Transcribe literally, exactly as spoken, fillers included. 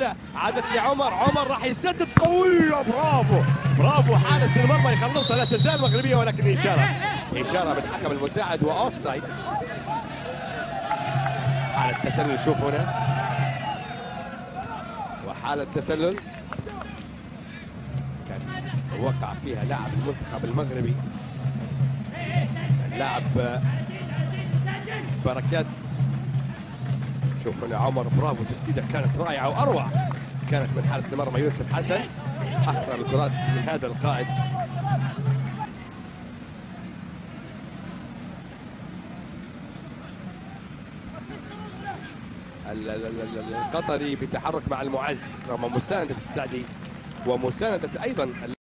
الاولى عادت لعمر، عمر راح يسدد قويه، برافو برافو حارس المرمى يخلصها. لا تزال مغربيه ولكن اشاره اشاره من الحكم المساعد واوف سايد. حاله تسلل، شوف هنا وحاله تسلل كان وقع فيها لاعب المنتخب المغربي اللاعب بركات. شوف هنا عمر، برافو، تسديده كانت رائعه واروع كانت من حارس المرمى يوسف حسن. اخطر الكرات من هذا القائد. القطري بتحرك مع المعز رغم مساندة السعدي ومساندة ايضا